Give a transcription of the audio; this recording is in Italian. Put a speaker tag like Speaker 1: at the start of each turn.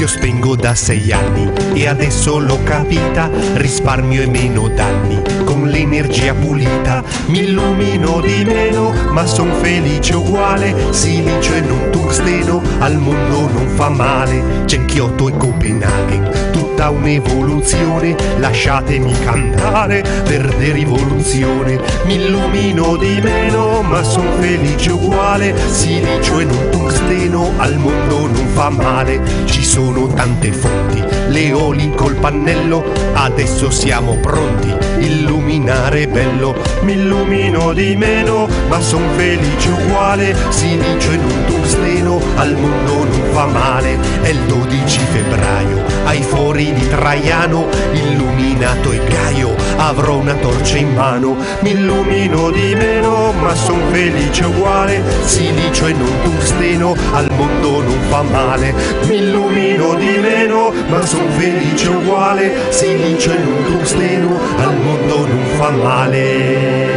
Speaker 1: Io spengo da 6 anni e adesso l'ho capita, risparmio e meno danni, con l'energia pulita mi illumino di meno, ma son felice uguale, silicio e non tungsteno, al mondo non fa male, c'è Kyoto e Copenaghen, tutta un'evoluzione, lasciatemi cantare, verde rivoluzione, mi illumino di meno, ma son felice uguale, silicio e non tungsteno, al mondo non fa male, ci sono tante fonti, l'eolico col pannello, adesso siamo pronti, illuminare bello, mi illumino di meno, ma son felice uguale, silicio e non tungsteno, al mondo non fa male, è il 12 febbraio, ai fori di Traiano, illuminato e gaio, avrò una torcia in mano, mi illumino di meno, ma son felice uguale, silicio e non tungsteno, al mondo non fa male, mi illumino di meno, ma son felice uguale, silicio e non tungsteno, al mondo non fa male.